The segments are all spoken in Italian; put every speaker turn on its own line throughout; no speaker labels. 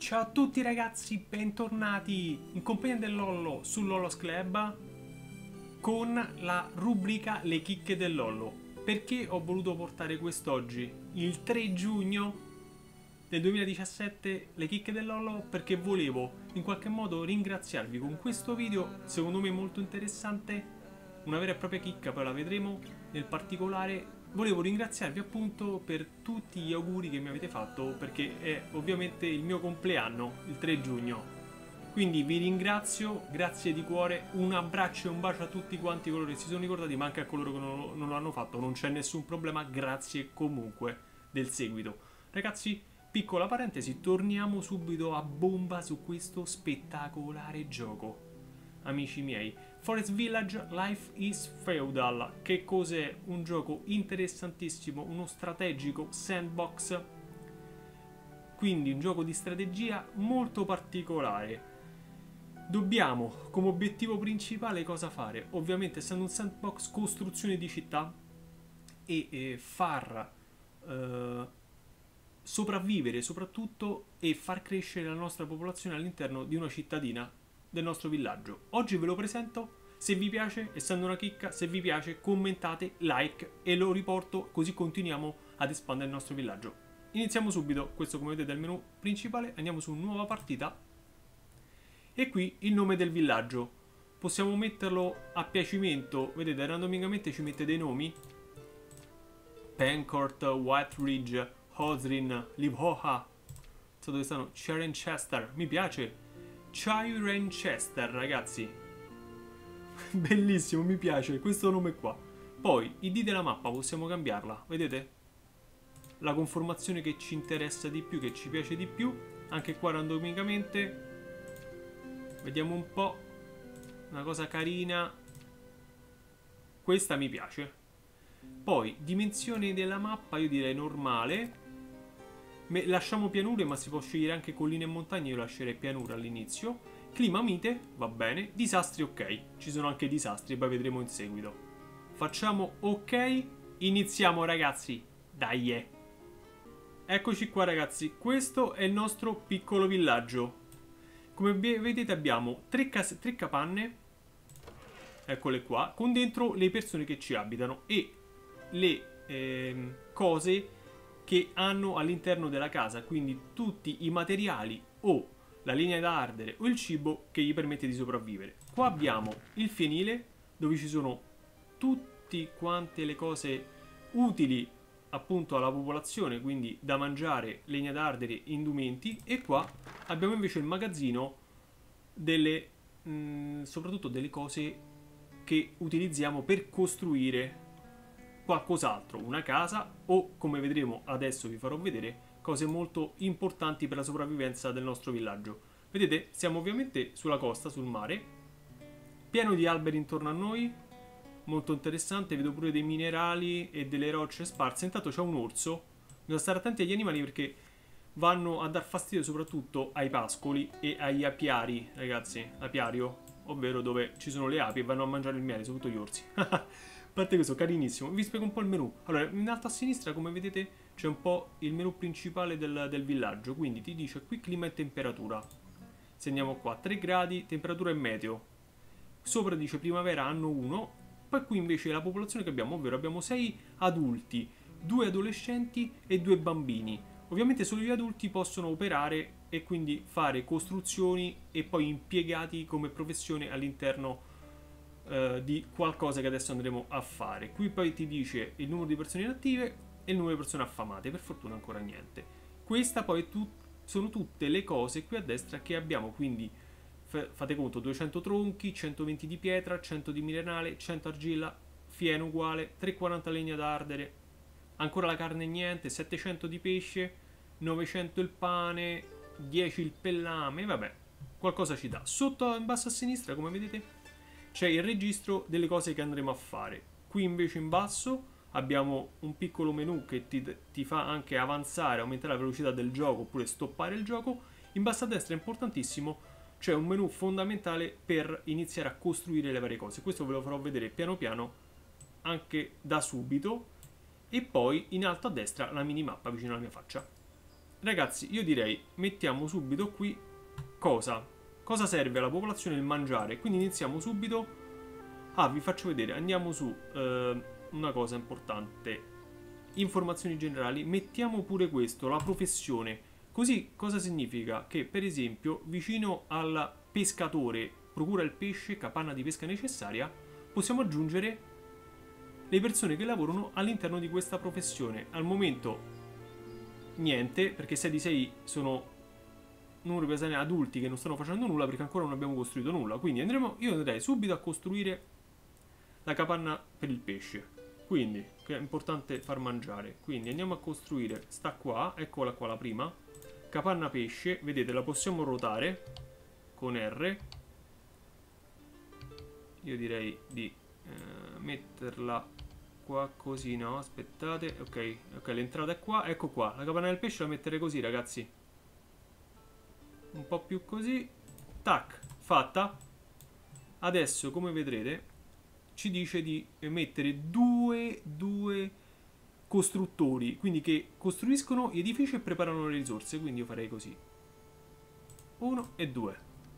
Ciao a tutti ragazzi, bentornati in compagnia del Lollo su Lollo's Club con la rubrica Le chicche del Lollo. Perché ho voluto portare quest'oggi, il 3 giugno del 2017, le chicche del Lollo? Perché volevo in qualche modo ringraziarvi con questo video, secondo me molto interessante, una vera e propria chicca, poi la vedremo nel particolare. Volevo ringraziarvi appunto per tutti gli auguri che mi avete fatto, perché è ovviamente il mio compleanno, il 3 giugno. Quindi vi ringrazio, grazie di cuore, un abbraccio e un bacio a tutti quanti coloro che si sono ricordati, ma anche a coloro che non lo hanno fatto, non c'è nessun problema, grazie comunque del seguito. Ragazzi, piccola parentesi, torniamo subito a bomba su questo spettacolare gioco. Amici miei, Forest Village Life is Feudal. Che cos'è? Un gioco interessantissimo, uno strategico sandbox, quindi un gioco di strategia molto particolare. Dobbiamo come obiettivo principale cosa fare? Ovviamente, essendo un sandbox, costruzione di città e far sopravvivere soprattutto e far crescere la nostra popolazione all'interno di una cittadina del nostro villaggio. Oggi ve lo presento. Se vi piace, essendo una chicca, se vi piace commentate, like e lo riporto, così continuiamo ad espandere il nostro villaggio. Iniziamo subito. Questo, come vedete, è il menu principale. Andiamo su nuova partita e qui il nome del villaggio possiamo metterlo a piacimento. Vedete, randomicamente ci mette dei nomi: Pencourt, White Ridge, Hosrin, Livhoha. So dove stanno? Cirencester, mi piace. Cirencester, ragazzi. Bellissimo, mi piace questo nome qua. Poi, ID della mappa possiamo cambiarla, vedete? La conformazione che ci interessa di più, che ci piace di più. Anche qua randomicamente. Vediamo un po'. Una cosa carina. Questa mi piace. Poi, dimensioni della mappa, io direi normale. Lasciamo pianure, ma si può scegliere anche colline e montagne. Io lascerei pianura all'inizio. Clima mite, va bene. Disastri, ok. Ci sono anche disastri, poi vedremo in seguito. Facciamo ok. Iniziamo, ragazzi. Dai. Eccoci qua, ragazzi. Questo è il nostro piccolo villaggio. Come vedete abbiamo tre capanne. Eccole qua. Con dentro le persone che ci abitano e le cose che hanno all'interno della casa, quindi tutti i materiali o la legna da ardere o il cibo che gli permette di sopravvivere. Qua abbiamo il fienile, dove ci sono tutte quante le cose utili appunto alla popolazione, quindi da mangiare, legna da ardere, indumenti. E qua abbiamo invece il magazzino delle soprattutto delle cose che utilizziamo per costruire qualcos'altro, una casa o, come vedremo adesso, vi farò vedere cose molto importanti per la sopravvivenza del nostro villaggio. Vedete, siamo ovviamente sulla costa, sul mare, pieno di alberi intorno a noi, molto interessante. Vedo pure dei minerali e delle rocce sparse. Intanto c'è un orso. Bisogna stare attenti agli animali perché vanno a dar fastidio soprattutto ai pascoli e agli apiari, ragazzi. Apiario, ovvero dove ci sono le api e vanno a mangiare il miele, soprattutto gli orsi. A parte questo, carinissimo. Vi spiego un po' il menu. Allora, in alto a sinistra, come vedete, c'è un po' il menu principale del villaggio. Quindi ti dice qui clima e temperatura. Se andiamo qua, 3 gradi, temperatura e meteo. Sopra dice primavera, anno 1. Poi qui invece la popolazione che abbiamo, ovvero abbiamo 6 adulti, 2 adolescenti e 2 bambini. Ovviamente solo gli adulti possono operare e quindi fare costruzioni e poi impiegati come professione all'interno di qualcosa che adesso andremo a fare. Qui poi ti dice il numero di persone inattive e il numero di persone affamate. Per fortuna ancora niente. Questa poi sono tutte le cose qui a destra che abbiamo, quindi fate conto: 200 tronchi, 120 di pietra, 100 di minerale, 100 argilla, fieno uguale, 340 legna da ardere, ancora la carne niente, 700 di pesce, 900 il pane, 10 il pellame. Vabbè, qualcosa ci dà. Sotto, in basso a sinistra, come vedete, c'è il registro delle cose che andremo a fare. Qui invece in basso abbiamo un piccolo menu che ti fa anche avanzare, aumentare la velocità del gioco oppure stoppare il gioco. In basso a destra è importantissimo, c'è un menu fondamentale per iniziare a costruire le varie cose. Questo ve lo farò vedere piano piano anche da subito. E poi in alto a destra la minimappa vicino alla mia faccia. ragazzi, io direi mettiamo subito qui cosa serve alla popolazione il mangiare. Quindi iniziamo subito. Vi faccio vedere, andiamo su una cosa importante. Informazioni generali, mettiamo pure questo, la professione. Così cosa significa? Che per esempio vicino al pescatore procura il pesce, capanna di pesca necessaria, possiamo aggiungere le persone che lavorano all'interno di questa professione. Al momento niente, perché 6 di 6 sono numeri di persone adulti che non stanno facendo nulla perché ancora non abbiamo costruito nulla. Quindi io andrei subito a costruire la capanna per il pesce. Quindi, che è importante far mangiare. Quindi andiamo a costruire, sta qua, eccola qua la prima. Capanna pesce, vedete, la possiamo ruotare con R. Io direi di metterla qua così, no, aspettate. Ok, l'entrata è qua, ecco qua. La capanna del pesce la metterei così, ragazzi. Un po' più così. Tac, fatta. Adesso, come vedrete, ci dice di mettere due costruttori, quindi che costruiscono gli edifici e preparano le risorse. Quindi io farei così, 1 e 2,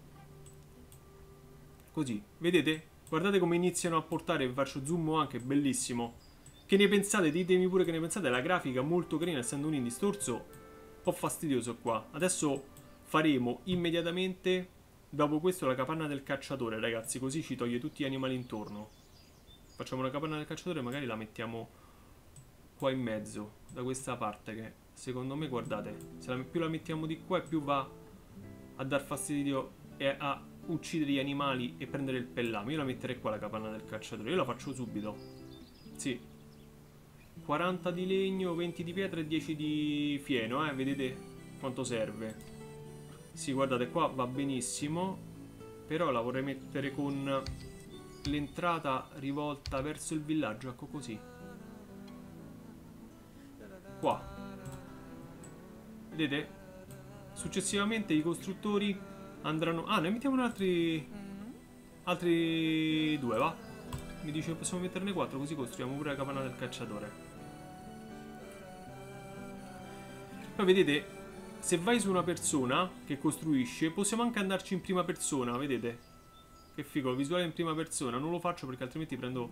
così, vedete? Guardate come iniziano a portare, vi faccio zoom anche, bellissimo. Che ne pensate? Ditemi pure che ne pensate. La grafica molto carina, essendo un indie storzo, un po' fastidioso qua. Adesso faremo immediatamente dopo questo la capanna del cacciatore, ragazzi, così ci toglie tutti gli animali intorno. Facciamo la capanna del cacciatore e magari la mettiamo qua in mezzo, da questa parte, che secondo me, guardate, se più la mettiamo di qua e più va a dar fastidio e a uccidere gli animali e prendere il pellame. Io la metterei qua la capanna del cacciatore, io la faccio subito. Sì, 40 di legno, 20 di pietra e 10 di fieno, vedete quanto serve. Sì, guardate, qua va benissimo, però la vorrei mettere con l'entrata rivolta verso il villaggio, ecco così. Qua. Vedete? Successivamente i costruttori andranno... ne mettiamo altri due, va? Mi dice che possiamo metterne 4, così costruiamo pure la capanna del cacciatore. Poi vedete, se vai su una persona che costruisce, possiamo anche andarci in prima persona, vedete? Che figo, visuale in prima persona. Non lo faccio perché altrimenti prendo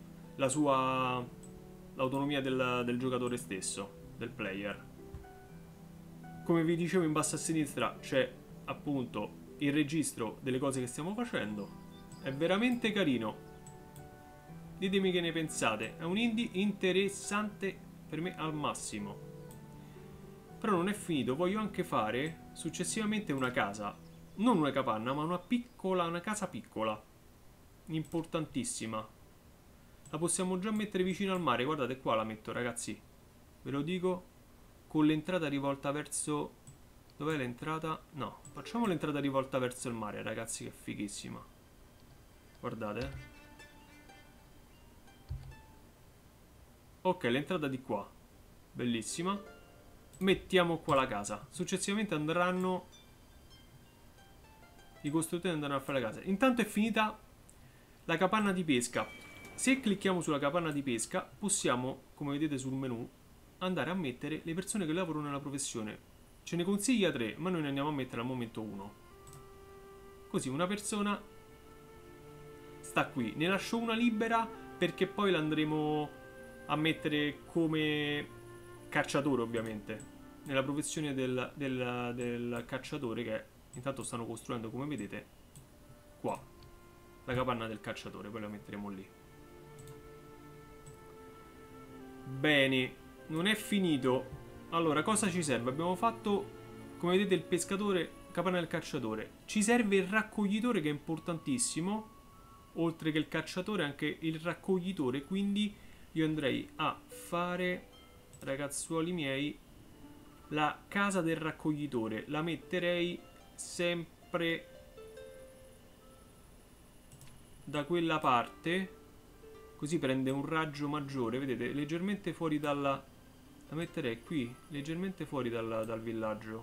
l'autonomia del giocatore stesso, del player. Come vi dicevo, in basso a sinistra c'è appunto il registro delle cose che stiamo facendo. È veramente carino. Ditemi che ne pensate. È un indie interessante per me al massimo. Però non è finito, voglio anche fare successivamente una casa. Non una capanna, ma una casa piccola. Importantissima. La possiamo già mettere vicino al mare. Guardate, qua la metto, ragazzi. Ve lo dico. Con l'entrata rivolta verso... Dov'è l'entrata? No, facciamo l'entrata rivolta verso il mare, ragazzi, che è fighissima. Guardate. Ok, l'entrata di qua. Bellissima. Mettiamo qua la casa. Successivamente andranno... I costruttori andranno a fare la casa. Intanto è finita la capanna di pesca. Se clicchiamo sulla capanna di pesca, possiamo, come vedete sul menu, andare a mettere le persone che lavorano nella professione. Ce ne consiglia 3, ma noi ne andiamo a mettere al momento 1. Così una persona sta qui. Ne lascio una libera perché poi l'andremo a mettere come cacciatore, ovviamente. Nella professione del cacciatore, che intanto stanno costruendo, come vedete, qua. La capanna del cacciatore, poi la metteremo lì. Bene, non è finito. Allora, cosa ci serve? Abbiamo fatto, come vedete, il pescatore, capanna del cacciatore. Ci serve il raccoglitore, che è importantissimo. Oltre che il cacciatore, anche il raccoglitore. Quindi io andrei a fare, ragazzuoli miei, la casa del raccoglitore. La metterei sempre da quella parte, così prende un raggio maggiore. Vedete, leggermente fuori dalla... La metterei qui, leggermente fuori dal villaggio.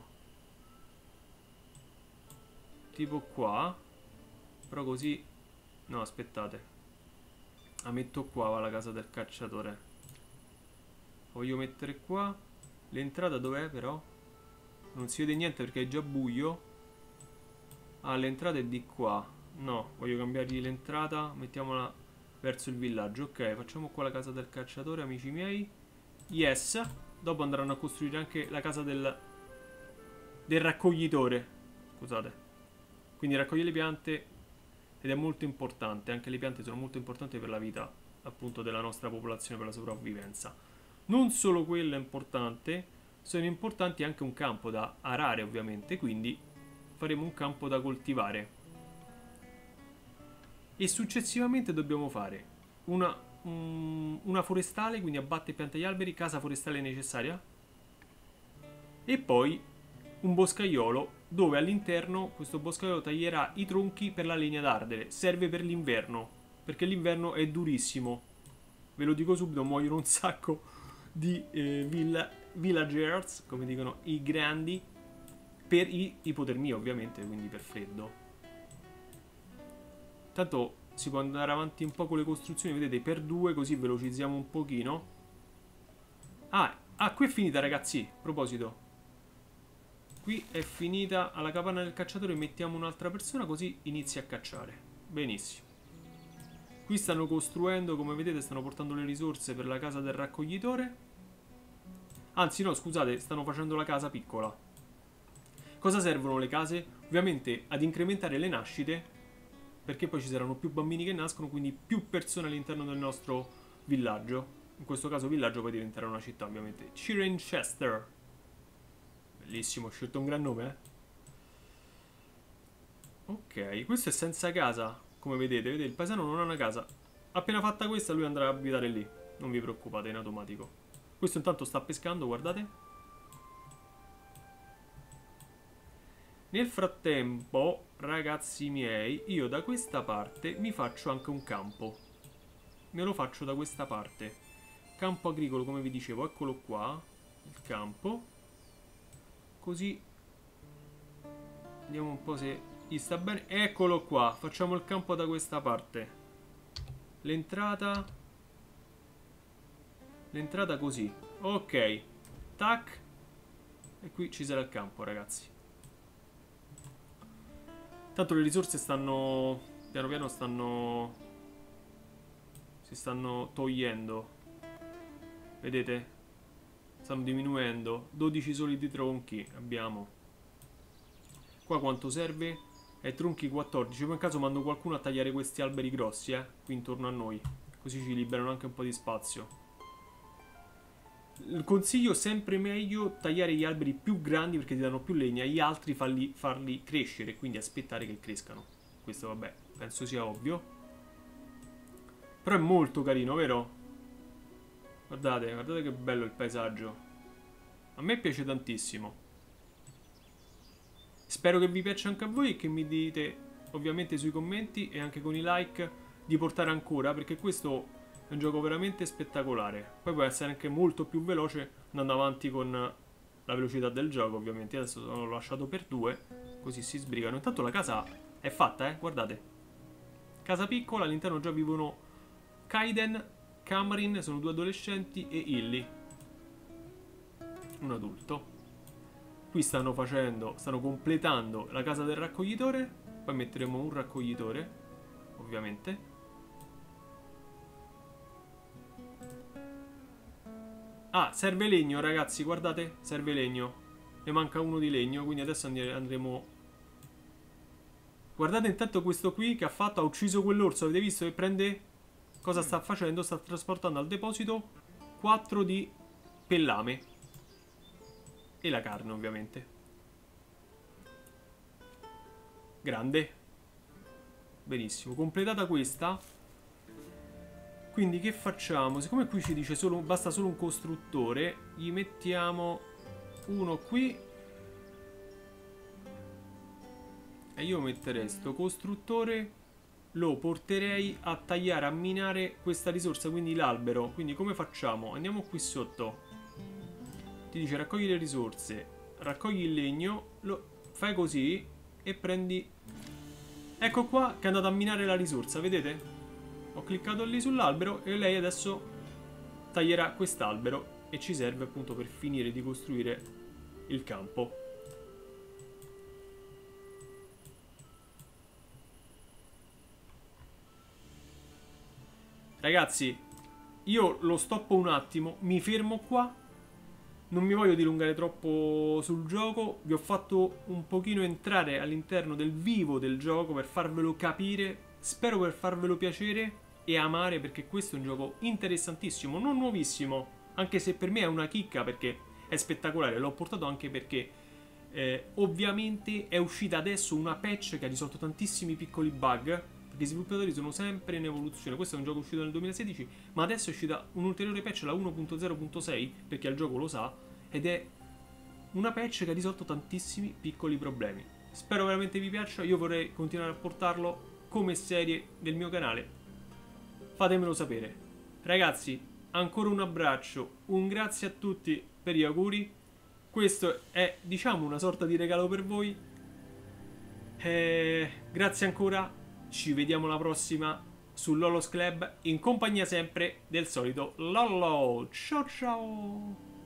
Tipo qua. Però così... No, aspettate. La metto qua, va la casa del cacciatore. Voglio mettere qua. L'entrata dov'è però? Non si vede niente perché è già buio. Ah, l'entrata è di qua. No, voglio cambiargli l'entrata. Mettiamola verso il villaggio. Ok, facciamo qua la casa del cacciatore, amici miei. Yes. Dopo andranno a costruire anche la casa del raccoglitore. Scusate. Quindi raccoglie le piante ed è molto importante. Anche le piante sono molto importanti per la vita, appunto, della nostra popolazione, per la sopravvivenza. Non solo quello è importante, sono importanti anche un campo da arare, ovviamente. Quindi faremo un campo da coltivare. E successivamente dobbiamo fare una forestale, quindi abbatte e pianta gli alberi, casa forestale necessaria. E poi un boscaiolo dove all'interno questo boscaiolo taglierà i tronchi per la legna d'ardere. Serve per l'inverno, perché l'inverno è durissimo. Ve lo dico subito, muoiono un sacco di villagers, come dicono i grandi, per ipotermia ovviamente, quindi per freddo. Tanto si può andare avanti un po' con le costruzioni, vedete, per due, così velocizziamo un pochino. Qui è finita, ragazzi, a proposito. Qui è finita alla capanna del cacciatore, mettiamo un'altra persona così inizia a cacciare. Benissimo. Qui stanno costruendo, come vedete, stanno portando le risorse per la casa del raccoglitore. Anzi no, scusate, stanno facendo la casa piccola. Cosa servono le case? Ovviamente ad incrementare le nascite, perché poi ci saranno più bambini che nascono, quindi più persone all'interno del nostro villaggio. In questo caso villaggio poi diventerà una città, ovviamente. Cirencester. Bellissimo, ho scelto un gran nome, Ok, questo è senza casa, come vedete. Vedete, il paesano non ha una casa. Appena fatta questa lui andrà a abitare lì. Non vi preoccupate, è in automatico. Questo intanto sta pescando, guardate. Nel frattempo, ragazzi miei, io da questa parte mi faccio anche un campo. Me lo faccio da questa parte. Campo agricolo, come vi dicevo, eccolo qua. Il campo. Così vediamo un po' se gli sta bene. Eccolo qua, facciamo il campo da questa parte. L'entrata così. Ok. Tac. E qui ci sarà il campo, ragazzi. Tanto le risorse stanno piano piano si stanno togliendo. Vedete? Stanno diminuendo. 12 solidi tronchi abbiamo. Qua quanto serve? Tronchi 14. Poi in caso mando qualcuno a tagliare questi alberi grossi, qui intorno a noi. Così ci liberano anche un po' di spazio. Il consiglio sempre meglio tagliare gli alberi più grandi perché ti danno più legna, gli altri farli crescere, quindi aspettare che crescano. Questo vabbè, penso sia ovvio. Però è molto carino, vero? Guardate, guardate che bello il paesaggio. A me piace tantissimo. Spero che vi piaccia anche a voi e che mi dite ovviamente sui commenti e anche con i like di portare ancora, perché questo è un gioco veramente spettacolare. Poi può essere anche molto più veloce andando avanti con la velocità del gioco, ovviamente. Adesso l'ho lasciato per 2, così si sbrigano. Intanto la casa è fatta, guardate. Casa piccola, all'interno già vivono Kaiden, Cameron, sono 2 adolescenti, e Illy, un adulto. Qui stanno completando la casa del raccoglitore. Poi metteremo un raccoglitore, ovviamente. Serve legno, ragazzi, guardate, serve legno. Ne manca uno di legno, quindi adesso andremo. Guardate intanto questo qui che ha ucciso quell'orso, avete visto che prende. Cosa sta facendo? Sta trasportando al deposito 4 di pellame. E la carne, ovviamente. Grande. Benissimo, completata questa. Quindi che facciamo? Siccome qui ci dice basta solo un costruttore, gli mettiamo uno qui. E io metterei sto costruttore, lo porterei a tagliare, a minare questa risorsa, quindi l'albero. Quindi come facciamo? Andiamo qui sotto. Ti dice raccogli le risorse, raccogli il legno, lo fai così e prendi. Ecco qua che è andato a minare la risorsa, vedete? Ho cliccato lì sull'albero e lei adesso taglierà quest'albero e ci serve appunto per finire di costruire il campo. ragazzi, io lo stoppo un attimo, mi fermo qua. Non mi voglio dilungare troppo sul gioco. Vi ho fatto un pochino entrare all'interno del vivo del gioco per farvelo capire. Spero per farvelo piacere e amare, perché questo è un gioco interessantissimo, non nuovissimo, anche se per me è una chicca perché è spettacolare. L'ho portato anche perché ovviamente è uscita adesso una patch che ha risolto tantissimi piccoli bug, perché i sviluppatori sono sempre in evoluzione. Questo è un gioco uscito nel 2016, ma adesso è uscita un'ulteriore patch, la 1.0.6, perché al gioco lo sa, ed è una patch che ha risolto tantissimi piccoli problemi. Spero veramente vi piaccia, io vorrei continuare a portarlo come serie del mio canale. Fatemelo sapere. Ragazzi, ancora un abbraccio, un grazie a tutti per gli auguri. Questo è, diciamo, una sorta di regalo per voi. Grazie ancora, ci vediamo alla prossima su Lolos Club, in compagnia sempre del solito Lollo. Ciao ciao!